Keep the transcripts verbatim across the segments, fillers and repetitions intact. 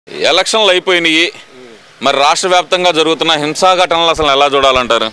ఎలక్షన్లు అయిపోయినాయి, మరి రాష్ట్ర వ్యాప్తంగా జరుగుతున్న హింసా ఘటనలు అసలు ఎలా చూడాలంటారు?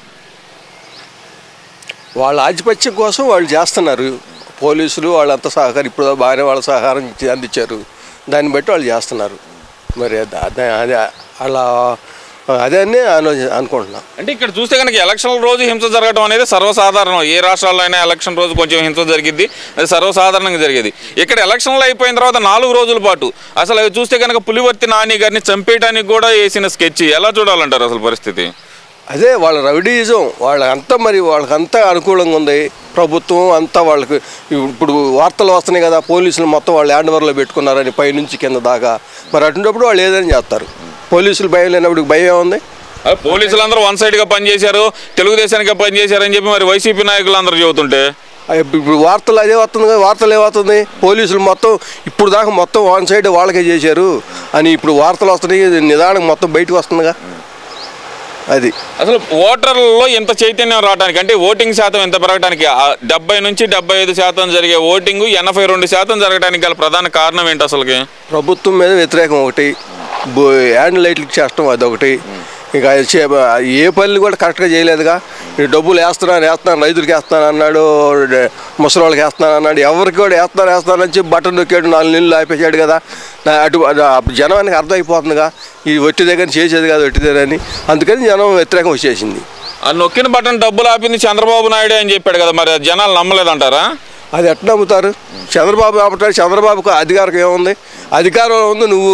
వాళ్ళ ఆధిపత్యం కోసం వాళ్ళు చేస్తున్నారు. పోలీసులు వాళ్ళంతా సహకారం ఇప్పుడు బాగానే వాళ్ళ సహకారం అందించారు. దాన్ని బట్టి వాళ్ళు చేస్తున్నారు. మరి అదే అదే అలా అదే అని అనుకుంటున్నాం. అంటే ఇక్కడ చూస్తే కనుక ఎలక్షన్ రోజు హింస జరగడం అనేది సర్వసాధారణం. ఏ రాష్ట్రాల్లో అయినా ఎలక్షన్ రోజు కొంచెం హింస జరిగింది, అది సర్వసాధారణంగా జరిగేది. ఇక్కడ ఎలక్షన్లు అయిపోయిన తర్వాత నాలుగు రోజుల పాటు అసలు అవి చూస్తే కనుక పులివర్తి నాని గారిని చంపేయడానికి కూడా వేసిన స్కెచ్ ఎలా చూడాలంటారు అసలు పరిస్థితి? అదే వాళ్ళ రౌడీయిజం వాళ్ళకంతా మరి వాళ్ళకంతా అనుకూలంగా ఉంది. ప్రభుత్వం అంతా వాళ్ళకి ఇప్పుడు వార్తలు వస్తున్నాయి కదా, పోలీసులు మొత్తం వాళ్ళు హ్యాండ్ ఓవర్లో పెట్టుకున్నారని పైనుంచి కింద దాకా. మరి అటువంటిప్పుడు వాళ్ళు ఏదైనా చేస్తారు. పోలీసులు భయం లేనప్పుడు భయం ఉంది. పోలీసులు అందరూ వన్ సైడ్గా పనిచేశారు, తెలుగుదేశానికి పనిచేశారని చెప్పి మరి వైసీపీ నాయకులు అందరూ చెబుతుంటే ఇప్పుడు వార్తలు అదే వస్తుంది కదా. వార్తలు ఏమవుతుంది, పోలీసులు మొత్తం ఇప్పుడు దాకా మొత్తం వన్ సైడ్ వాళ్ళకే చేశారు అని ఇప్పుడు వార్తలు వస్తున్నాయి. నిదానం మొత్తం బయటకు వస్తుందిగా. అది అసలు ఓటర్లలో ఎంత చైతన్యం రావడానికి, అంటే ఓటింగ్ శాతం ఎంత పెరగడానికి, డెబ్బై నుంచి డెబ్బై ఐదు శాతం జరిగే ఓటింగ్ ఎనభై రెండు శాతం జరగడానికి గల ప్రధాన కారణం ఏంటి అసలుకి? ప్రభుత్వం మీద వ్యతిరేకం ఒకటి, హ్యాండ్ లైట్లకు చేస్తాం అదొకటి. ఇంకా ఏ పనులు కూడా కరెక్ట్గా చేయలేదుగా. డబ్బులు వేస్తున్నాను వేస్తున్నాను రైతులకి వేస్తాను అన్నాడు, ముసలి వాళ్ళకి వేస్తున్నాను అన్నాడు. ఎవరికి కూడా వేస్తాను వేస్తాను అని చెప్పి బట్టలు నొక్కాడు, నాలుగు నీళ్ళు ఆపేసాడు కదా. అటు జనానికి అర్థమైపోతుందిగా ఇది ఒట్టి దగ్గర చేసేది కాదు ఒట్టిదేనని. అందుకని జనం వ్యతిరేకం వచ్చేసింది. ఆ నొక్కిన బట్టను డబ్బులు ఆపింది చంద్రబాబు నాయుడు అని చెప్పాడు కదా, మరి జనాలు నమ్మలేదంటారా? అది ఎట్లా నమ్ముతారు? చంద్రబాబు ఆపటాడు. చంద్రబాబుకు అధికారం ఏముంది? అధికారం ఉంది. నువ్వు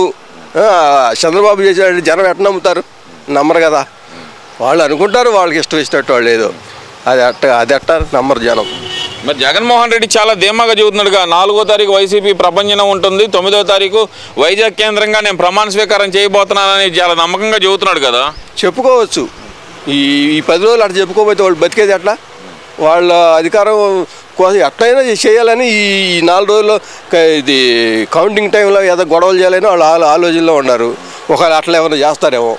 చంద్రబాబు చేసాడు, జనం ఎట్లా నమ్ముతారు? నమ్మరు కదా. వాళ్ళు అనుకుంటారు వాళ్ళకి ఇష్టం ఇచ్చినట్టు వాళ్ళు ఏదో. అది అట్ట అది అట్ట నమ్మరు జనం. మరి జగన్మోహన్ రెడ్డి చాలా ధీమాగా చెబుతున్నాడుగా, నాలుగో తారీఖు వైసీపీ ప్రపంచం ఉంటుంది, తొమ్మిదో తారీఖు వైజాగ్ కేంద్రంగా నేను ప్రమాణ స్వీకారం చేయబోతున్నానని చాలా నమ్మకంగా చెబుతున్నాడు కదా. చెప్పుకోవచ్చు. ఈ ఈ పది రోజులు అట్లా చెప్పుకోకపోతే వాళ్ళు బతికేది ఎట్లా? వాళ్ళ అధికారం కోసం ఎట్లయినా చేయాలని ఈ నాలుగు రోజుల్లో ఇది కౌంటింగ్ టైంలో ఏదో గొడవలు చేయాలని వాళ్ళు ఆలోచనలో ఉన్నారు. ఒకవేళ అట్లా ఏమైనా చేస్తారేమో.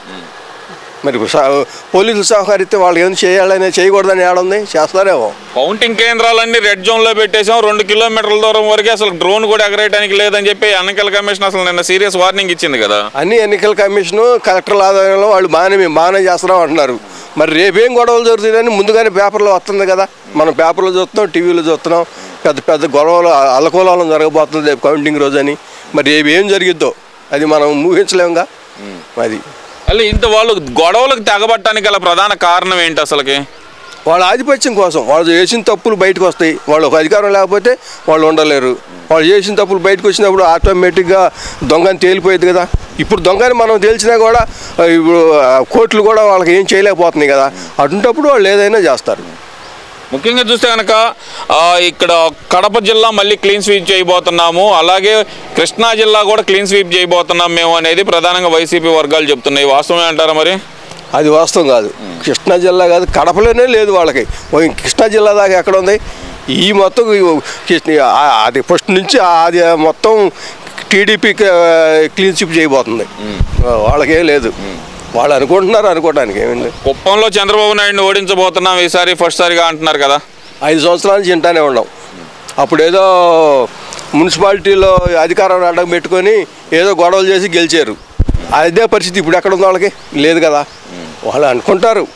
మరి పోలీసులు సహకరిస్తే వాళ్ళకి ఏమైనా చేయాలని చేయకూడదని ఏడుంది, చేస్తారేమో. కౌంటింగ్ కేంద్రాలన్నీ రెడ్ జోన్లో పెట్టేసాం, రెండు కిలోమీటర్ల దూరం వరకు అసలు డ్రోన్ కూడా ఎగరేయడానికి లేదని చెప్పి ఎన్నికల కమిషన్ అసలు నిన్న సీరియస్ వార్నింగ్ ఇచ్చింది కదా. అన్ని ఎన్నికల కమిషను కలెక్టర్ల ఆధ్వర్యంలో వాళ్ళు బాగానే మేము బాగానే చేస్తున్నాం అంటున్నారు. మరి రేపేం గొడవలు జరుగుతుందని ముందుగానే పేపర్లో వస్తుంది కదా. మనం పేపర్లో చూస్తున్నాం, టీవీలో చూస్తున్నాం. పెద్ద పెద్ద గొడవలు అల్లకోలాలం జరగబోతుంది రేపు కౌంటింగ్ రోజు అని. మరి రేపు ఏం జరిగిద్దో అది మనం ఊహించలేముగా. అది అలా ఇంత వాళ్ళు గొడవలకు తెగబట్టడానికి గల ప్రధాన కారణం ఏంటి అసలుకి? వాళ్ళ ఆధిపత్యం కోసం. వాళ్ళు చేసిన తప్పులు బయటకు వస్తాయి. వాళ్ళు ఒక అధికారం లేకపోతే వాళ్ళు ఉండలేరు. వాళ్ళు చేసిన తప్పులు బయటకు వచ్చినప్పుడు ఆటోమేటిక్గా దొంగని తేలిపోయేది కదా. ఇప్పుడు దొంగని మనం తేల్చినా కూడా ఇప్పుడు కోర్టులు కూడా వాళ్ళకి ఏం చేయలేకపోతున్నాయి కదా. అటువంటిప్పుడు వాళ్ళు ఏదైనా చేస్తారు. ముఖ్యంగా చూస్తే కనుక ఇక్కడ కడప జిల్లా మళ్ళీ క్లీన్ స్వీప్ చేయబోతున్నాము, అలాగే కృష్ణా జిల్లా కూడా క్లీన్ స్వీప్ చేయబోతున్నాం మేము అనేది ప్రధానంగా వైసీపీ వర్గాలు చెప్తున్నాయి. వాస్తవమే అంటారా మరి? అది వాస్తవం కాదు. కృష్ణా జిల్లా కాదు, కడపలోనే లేదు వాళ్ళకి. కృష్ణా జిల్లా దాకా ఎక్కడ ఉంది? ఈ మొత్తం అది ఫస్ట్ నుంచి అది మొత్తం టీడీపీ క్లీన్ స్వీప్ చేయబోతుంది. వాళ్ళకేం లేదు. వాళ్ళు అనుకుంటున్నారు అనుకోవడానికి ఏమైంది. కుప్పంలో చంద్రబాబు నాయుడిని ఓడించబోతున్నాం ఈసారి ఫస్ట్ సారిగా అంటున్నారు కదా. ఐదు సంవత్సరాల నుంచి ఇంటానే ఉన్నాం. అప్పుడు ఏదో మున్సిపాలిటీలో అధికారం అడ్డం పెట్టుకొని ఏదో గొడవలు చేసి గెలిచారు. అదే పరిస్థితి ఇప్పుడు ఎక్కడ ఉంది వాళ్ళకి? లేదు కదా. వాళ్ళు అనుకుంటారు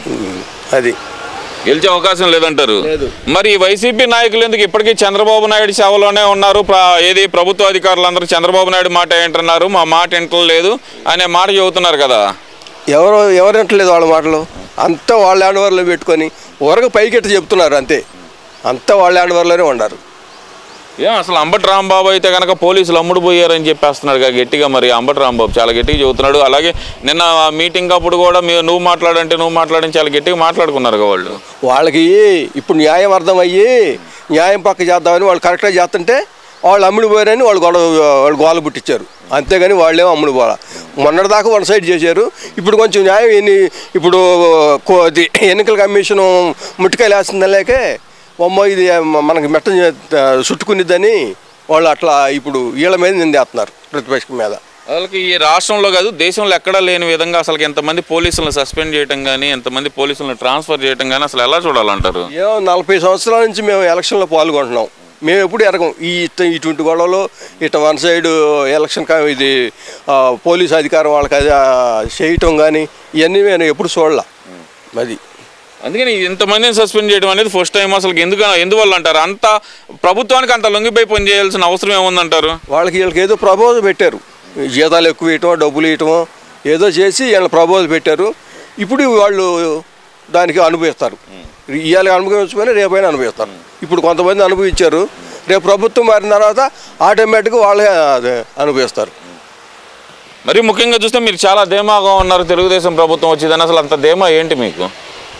అది గెలిచే అవకాశం లేదంటారు. మరి వైసీపీ నాయకులు ఎందుకు ఇప్పటికీ చంద్రబాబు నాయుడు సేవలోనే ఉన్నారు? ఏది ప్రభుత్వ అధికారులు అందరూ చంద్రబాబు నాయుడు మాట ఏంటన్నారు, మా మాట వింటలేదు అనే మాట చెబుతున్నారు కదా. ఎవరు ఎవరు వింటలేదు వాళ్ళ మాటలు. అంతా వాళ్ళ హ్యాండ్ ఓవర్లో పెట్టుకొని ఊరక పైకెట్టి చెప్తున్నారు అంతే. అంతా వాళ్ళ హ్యాండ్ ఓవర్లోనే ఉన్నారు. ఏ అసలు అంబటి రాంబాబు అయితే కనుక పోలీసులు అమ్ముడు పోయారని చెప్పేస్తున్నాడు గట్టిగా. మరి అంబటి రాంబాబు చాలా గట్టిగా చెబుతున్నాడు. అలాగే నిన్న మీటింగ్ అప్పుడు కూడా మీరు నువ్వు మాట్లాడంటే నువ్వు మాట్లాడని చాలా గట్టిగా మాట్లాడుకున్నారు వాళ్ళు. వాళ్ళకి ఇప్పుడు న్యాయం అర్థమయ్యి న్యాయం పక్క చేద్దామని వాళ్ళు కరెక్ట్గా చేస్తుంటే వాళ్ళు అమ్ముడు పోయారని వాళ్ళు గొడవ వాళ్ళు గోల పుట్టించారు. అంతేగాని వాళ్ళేమో అమ్ముడు పోలా. మొన్నటిదాకా వన్ సైడ్ చేశారు. ఇప్పుడు కొంచెం న్యాయం ఎన్ని ఇప్పుడు ఎన్నికల కమిషను ముట్టికాయలు వేస్తుందలేకే అమ్మ ఇది మనకి మెట్ట చుట్టుకునిద్దని వాళ్ళు అట్లా ఇప్పుడు వీళ్ళ మీద నిందేస్తున్నారు, ప్రతిపక్షం మీద. అసలు ఈ రాష్ట్రంలో కాదు దేశంలో ఎక్కడా లేని విధంగా అసలు ఎంతమంది పోలీసులను సస్పెండ్ చేయడం కానీ ఎంతమంది పోలీసులను ట్రాన్స్ఫర్ చేయడం కానీ అసలు ఎలా చూడాలంటారు? ఏమో నలభై సంవత్సరాల నుంచి మేము ఎలక్షన్లో పాల్గొంటున్నాం. మేము ఎప్పుడు ఎరగం ఈ ఇట్ట- ఇటువంటి గొడవలు ఇట్లా వన్ సైడ్ ఎలక్షన్ కా- ఇది ఆ, పోలీస్ అధికారం వాళ్ళకి అది ఆ, చేయటం కానీ ఇవన్నీ నేను ఎప్పుడు చూడాల అది. అందుకని ఇంతమందిని సస్పెండ్ చేయడం అనేది ఫస్ట్ టైం. అసలు ఎందుకు ఎందువల్ల అంటారు? అంత ప్రభుత్వానికి అంత లొంగిపోయి పని చేయాల్సిన అవసరం ఏముందంటారు? వాళ్ళకి వీళ్ళకి ఏదో ప్రపోజల్ పెట్టారు, జీతాలు ఎక్కువ ఇవ్వటమో డబ్బులు ఇవ్వటమో ఏదో చేసి వీళ్ళ ప్రపోజల్ పెట్టారు. ఇప్పుడు వాళ్ళు దానికి అనుభవిస్తారు. ఇవాళ అనుభవించుకొని రేపైనా అనుభవిస్తారు. ఇప్పుడు కొంతమంది అనుభవించారు, రేపు ప్రభుత్వం మారిన తర్వాత ఆటోమేటిక్గా వాళ్ళే అదే అనుభవిస్తారు. మరి ముఖ్యంగా చూస్తే మీరు చాలా ధీమాగా ఉన్నారు తెలుగుదేశం ప్రభుత్వం వచ్చిందని. అసలు అంత ధీమా ఏంటి మీకు?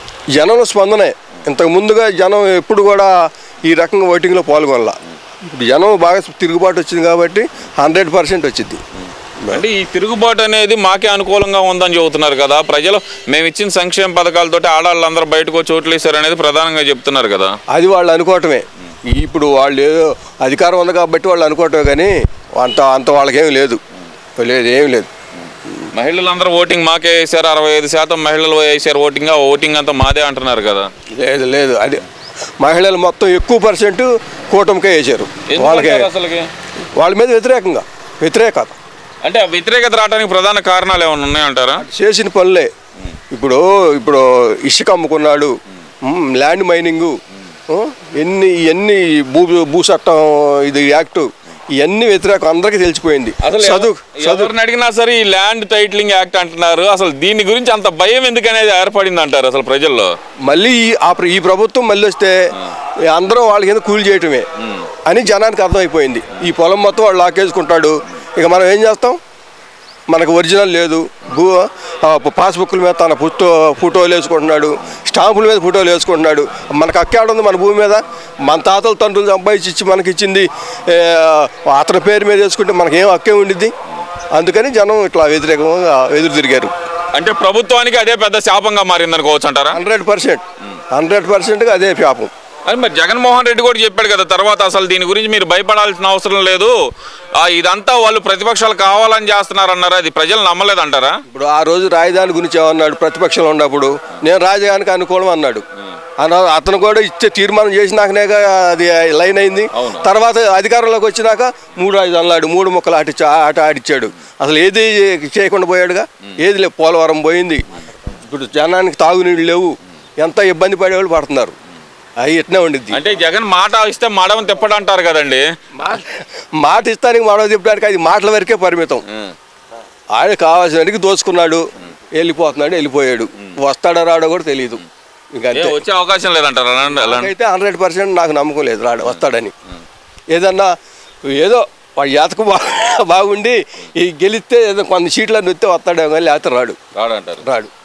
జనం స్పందనే. ఇంతకు ముందుగా జనం ఎప్పుడు కూడా ఈ రకంగా ఓటింగ్లో పాల్గొనాల. ఇప్పుడు జనం బాగా తిరుగుబాటు వచ్చింది కాబట్టి హండ్రెడ్ పర్సెంట్ వచ్చింది. అంటే ఈ తిరుగుబాటు అనేది మాకే అనుకూలంగా ఉందని చెబుతున్నారు కదా ప్రజలు. మేము ఇచ్చిన సంక్షేమ పథకాలతోటి ఆడవాళ్ళందరూ బయటకు వచ్చి ఓట్లు వేశారు అనేది ప్రధానంగా చెప్తున్నారు కదా. అది వాళ్ళు అనుకోవటమే. ఇప్పుడు వాళ్ళు ఏదో అధికారం ఉంది కాబట్టి వాళ్ళు అనుకోవటమే, కానీ అంత అంత వాళ్ళకేమీ లేదు లేదు ఏమి లేదు. మహిళలందరూ ఓటింగ్ మాకే వేశారు, అరవై ఐదు శాతం మహిళలు వేసారు ఓటింగ్, ఆ ఓటింగ్ అంతా మాదే అంటున్నారు కదా. లేదు లేదు అది మహిళలు మొత్తం ఎక్కువ పర్సెంట్ కూటమికే వేశారు. వాళ్ళకే అసలుకి వాళ్ళ మీద వ్యతిరేకంగా వ్యతిరేకత. అంటే ఆ వ్యతిరేకత రావడానికి ప్రధాన కారణాలు ఏమైనా ఉన్నాయంటారా? చేసిన పనులే. ఇప్పుడు ఇప్పుడు ఇసుక అమ్ముకున్నాడు, ఉమ్, ల్యాండ్ మైనింగు, ఉమ్, ఎన్ని ఎన్ని భూ భూ చట్టం ఇది యాక్టు ఇవన్నీ వ్యతిరేకం అందరికీ తెలిసిపోయింది. చదువు ఎవరిని అడిగినా సరే ఈ ల్యాండ్ టైటిలింగ్ యాక్ట్ అంటున్నారు. అసలు దీని గురించి అంత భయం ఎందుకు అనేది ఏర్పడింది అంటారు అసలు ప్రజల్లో? మళ్ళీ ఈ ఆ ప్ర- ఈ ప్రభుత్వం మళ్ళీ వస్తే అందరూ వాళ్ళకి ఎందుకు కూలి చేయటమే అని జనానికి అర్థమైపోయింది. ఈ పొలం మొత్తం వాడు లాకేసుకుంటాడు, ఇక మనం ఏం చేస్తాం? మనకు ఒరిజినల్ లేదు, భూ ఆ, పాస్బుక్ల మీద తన ఫోటో ఫోటోలు వేసుకుంటున్నాడు, స్టాంపుల మీద ఫోటోలు వేసుకుంటున్నాడు. మనకు అక్కాడు ఉంది మన భూమి మీద, మన తాతల తండ్రులు సంపాదించి ఇచ్చి మనకి ఇచ్చింది ఏ, అతని పేరు మీద వేసుకుంటే మనకేం హక్కే ఉండిద్ది. అందుకని జనం ఇట్లా వ్యతిరేకంగా ఎదురు తిరిగారు. అంటే ప్రభుత్వానికి అదే పెద్ద శాపంగా మారింది అనుకోవచ్చు అంటారా? హండ్రెడ్ పర్సెంట్ హండ్రెడ్ పర్సెంట్గా అదే పాపం. అది మరి జగన్మోహన్ రెడ్డి కూడా చెప్పాడు కదా తర్వాత, అసలు దీని గురించి మీరు భయపడాల్సిన అవసరం లేదు, ఆ, ఇదంతా వాళ్ళు ప్రతిపక్షాలు కావాలని చేస్తున్నారు అన్నారు. అది ప్రజలు నమ్మలేదంటారా? ఇప్పుడు ఆ రోజు రాజధాని గురించి ఏమన్నాడు? ప్రతిపక్షంలో ఉన్నప్పుడు నేను రాజధానికి అనుకూలం అన్నాడు. అన్న అతను కూడా ఇచ్చే తీర్మానం చేసినాకనేగా అది లైన్ అయింది. తర్వాత అధికారంలోకి వచ్చినాక మూడు రాజధానులు అన్నాడు, మూడు ముక్కలు ఆట ఆట ఆడిచ్చాడు. అసలు ఏది చేయకుండా పోయాడుగా, ఏది లేదు. పోలవరం పోయింది. ఇప్పుడు జనానికి తాగునీళ్ళు లేవు, ఎంత ఇబ్బంది పడేవాళ్ళు పడుతున్నారు. అవి ఎట్నే ఉండిద్ది. అంటే జగన్ మాట ఇస్తే మడమని తిప్పడు అంటారు కదండి. మాట ఇస్తానికి మడవ తిప్పడానికి అది మాటల వరకే పరిమితం. ఆయన కావాల్సినడికి దోచుకున్నాడు, వెళ్ళిపోతున్నాడు, వెళ్ళిపోయాడు. వస్తాడో రాడో కూడా తెలియదు. ఇంకా ఏ వచ్చే అవకాశం లేదంటారా? అయితే హండ్రెడ్ పర్సెంట్ నాకు నమ్మకం లేదు రాడు వస్తాడని. ఏదన్నా ఏదో వాడి జాతకు బాగుండి ఈ గెలిస్తే ఏదో కొన్ని సీట్లను వస్తే వస్తాడేమో కానీ లేకపోతే రాడు రాడంటారు. రాడు